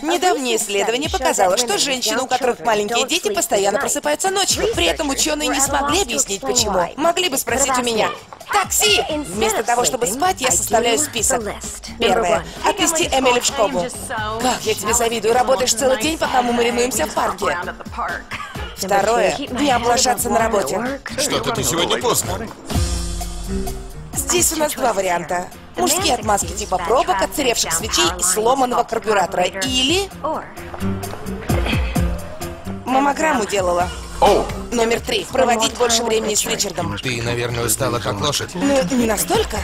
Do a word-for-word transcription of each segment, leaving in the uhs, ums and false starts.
Недавнее исследование показало, что женщины, у которых маленькие дети, постоянно просыпаются ночью. При этом ученые не смогли объяснить, почему. Могли бы спросить у меня. Такси! Вместо того, чтобы спать, я составляю список. Первое. Отвезти Эмили в школу. Как я тебе завидую, работаешь целый день, пока мы маринуемся в парке. Второе. Не облажаться на работе. Что-то ты сегодня поздно. Здесь у нас два варианта. Мужские отмазки типа пробок, отсыревших свечей и сломанного карбюратора. Или... Маммограмму делала. Номер три. Проводить больше времени с Ричардом. Ты, наверное, устала как лошадь. Ну, не настолько.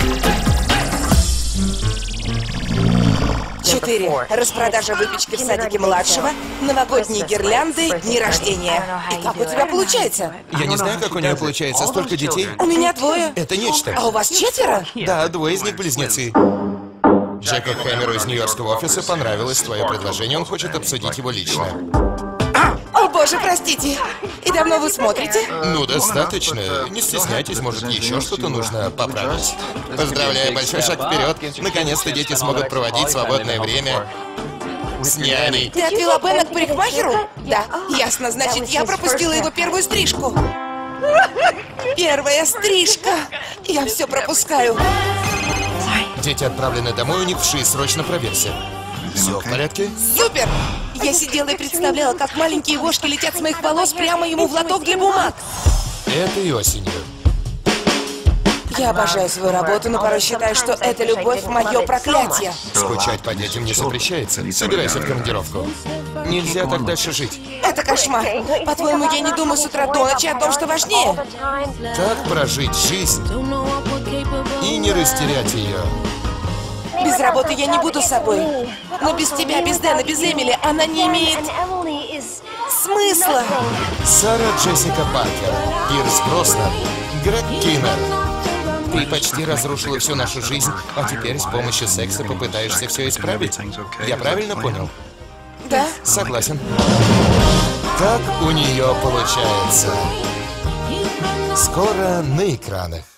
Четыре. Распродажа выпечки в садике младшего, новогодние гирлянды, дни рождения. И как у тебя получается? Я не знаю, как у нее получается. Столько детей. У меня двое. Это нечто. А у вас четверо? Да, двое из них близнецы. Джеку Хэмеру из нью-йоркского офиса понравилось твое предложение. Он хочет обсудить его лично. О боже, простите. И давно вы смотрите? Ну, достаточно. Не стесняйтесь, может, еще что-то нужно поправить. Поздравляю, большой шаг вперед. Наконец-то дети смогут проводить свободное время с няней. Ты отвела Бена к парикмахеру? Да. Ясно, значит, я пропустила его первую стрижку. Первая стрижка. Я все пропускаю. Дети отправлены домой, у них вши, срочно проверься. Все в порядке? Супер! Я сидела и представляла, как маленькие вошки летят с моих волос прямо ему в лоток для бумаг. Это и осенью. Я обожаю свою работу, но порой считаю, что эта любовь — мое проклятие. Скучать по детям не запрещается. Собирайся в командировку. Нельзя так дальше жить. Это кошмар. По-твоему, я не думаю с утра до ночи о том, что важнее? Как прожить жизнь и не растерять ее? Без работы я не буду собой. Но без тебя, без Дэна, без Эмили она не имеет смысла. Сара Джессика Паркер, Пирс Броснан, Грег Киннер. Ты почти разрушила всю нашу жизнь, а теперь с помощью секса попытаешься все исправить. Я правильно понял? Да. Согласен. Как у нее получается? Скоро на экранах.